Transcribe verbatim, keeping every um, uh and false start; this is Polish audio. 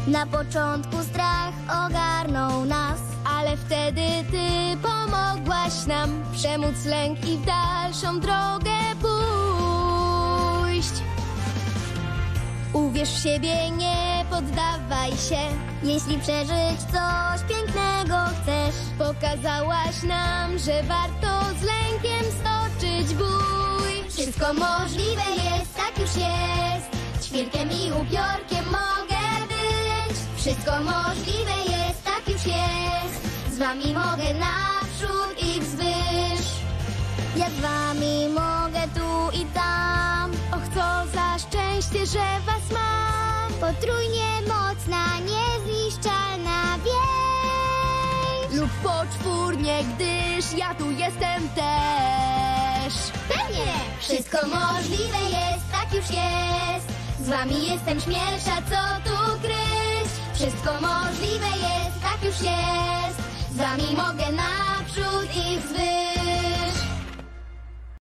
Na początku strach ogarnął nas, ale wtedy Ty pomogłaś nam przemóc lęk i w dalszą drogę pójść. Uwierz w siebie, nie poddawaj się. jeśli przeżyć coś pięknego chcesz. Pokazałaś nam, że warto z lękiem stoczyć bój. Wszystko możliwe jest, tak już jest. Ćwirkiem i upiorkiem mogę być. Wszystko możliwe jest, tak już jest. Z wami mogę naprzód i wzwyż. Ja z wami mogę tu i tam. Och, co za szczęście, że was mam. Potrójnie mocna, niezniszczalna więź. Lub poczwórnie, gdyż ja tu jestem też. Pewnie! Wszystko możliwe jest, tak już jest. Z wami jestem śmielsza, co tu kryć. Wszystko możliwe jest, tak już jest. Z wami mogę naprzód i wzwyż.